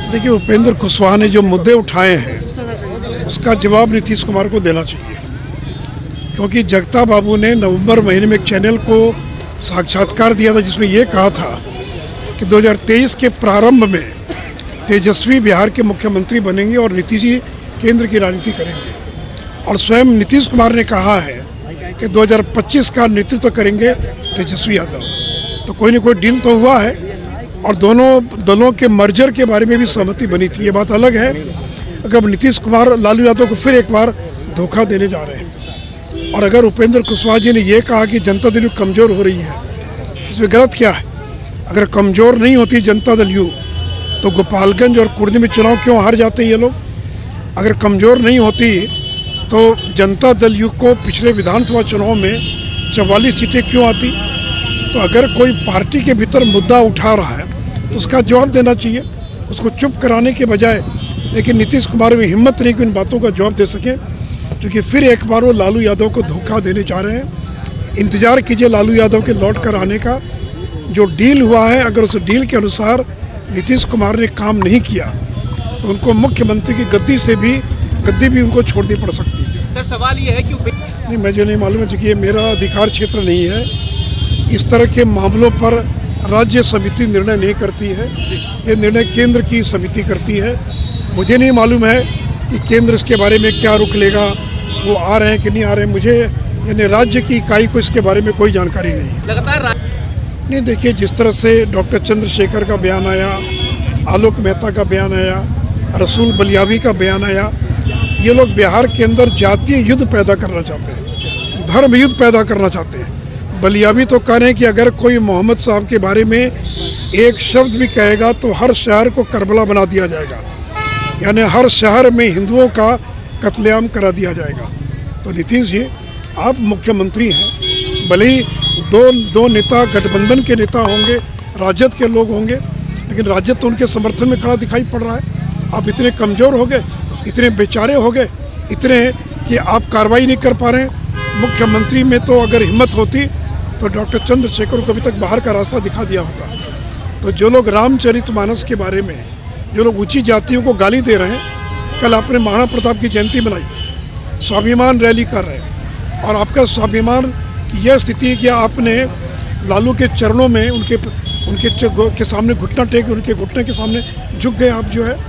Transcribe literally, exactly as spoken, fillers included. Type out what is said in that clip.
देखिए, उपेंद्र कुशवाहा ने जो मुद्दे उठाए हैं उसका जवाब नीतीश कुमार को देना चाहिए, क्योंकि जगता बाबू ने नवंबर महीने में एक चैनल को साक्षात्कार दिया था जिसमें ये कहा था कि दो हज़ार तेईस के प्रारंभ में तेजस्वी बिहार के मुख्यमंत्री बनेंगे और नीतीश जी केंद्र की राजनीति करेंगे। और स्वयं नीतीश कुमार ने कहा है कि दो हज़ार पच्चीस का नेतृत्व करेंगे तेजस्वी यादव। तो कोई ना कोई डील तो हुआ है और दोनों दलों के मर्जर के बारे में भी सहमति बनी थी। ये बात अलग है अगर नीतीश कुमार लालू यादव को फिर एक बार धोखा देने जा रहे हैं। और अगर उपेंद्र कुशवाहा जी ने यह कहा कि जनता दल यू कमज़ोर हो रही है, इसमें गलत क्या है? अगर कमज़ोर नहीं होती जनता दल यू तो गोपालगंज और कुर्दी में चुनाव क्यों हार जाते ये लोग? अगर कमज़ोर नहीं होती तो जनता दल यू को पिछले विधानसभा चुनाव में चवालीस सीटें क्यों आती? तो अगर कोई पार्टी के भीतर मुद्दा उठा रहा है तो उसका जवाब देना चाहिए, उसको चुप कराने के बजाय। लेकिन नीतीश कुमार में हिम्मत नहीं कि उन बातों का जवाब दे सकें, क्योंकि फिर एक बार वो लालू यादव को धोखा देने जा रहे हैं। इंतज़ार कीजिए लालू यादव के लौट कर आने का। जो डील हुआ है, अगर उस डील के अनुसार नीतीश कुमार ने काम नहीं किया तो उनको मुख्यमंत्री की गद्दी से भी गद्दी भी उनको छोड़नी पड़ सकती है। सर, सवाल ये है कि नहीं, मुझे नहीं मालूम है, क्योंकि ये मेरा अधिकार क्षेत्र नहीं है। इस तरह के मामलों पर राज्य समिति निर्णय नहीं करती है, ये निर्णय केंद्र की समिति करती है। मुझे नहीं मालूम है कि केंद्र इसके बारे में क्या रुख लेगा, वो आ रहे हैं कि नहीं आ रहे हैं। मुझे यानी राज्य की इकाई को इसके बारे में कोई जानकारी नहीं। लगातार नहीं, देखिए, जिस तरह से डॉक्टर चंद्रशेखर का बयान आया, आलोक मेहता का बयान आया, रसूल बलियावी का बयान आया, ये लोग बिहार के अंदर जातीय युद्ध पैदा करना चाहते हैं, धर्म युद्ध पैदा करना चाहते हैं। बलियावी तो कह रहे हैं कि अगर कोई मोहम्मद साहब के बारे में एक शब्द भी कहेगा तो हर शहर को करबला बना दिया जाएगा, यानी हर शहर में हिंदुओं का कत्लेआम करा दिया जाएगा। तो नीतीश जी, आप मुख्यमंत्री हैं, भले ही दो दो नेता गठबंधन के नेता होंगे, राजद के लोग होंगे, लेकिन राजद तो उनके समर्थन में खड़ा दिखाई पड़ रहा है। आप इतने कमज़ोर हो गए, इतने बेचारे हो गए, इतने कि आप कार्रवाई नहीं कर पा रहे हैं। मुख्यमंत्री में तो अगर हिम्मत होती तो डॉक्टर चंद्रशेखर को अभी तक बाहर का रास्ता दिखा दिया होता। तो जो लोग रामचरितमानस के बारे में, जो लोग ऊंची जातियों को गाली दे रहे हैं, कल आपने महाराणा प्रताप की जयंती बनाई, स्वाभिमान रैली कर रहे हैं, और आपका स्वाभिमान की यह स्थिति है कि आपने लालू के चरणों में उनके उनके के सामने घुटना टेक, उनके घुटने के सामने झुक गए आप जो है।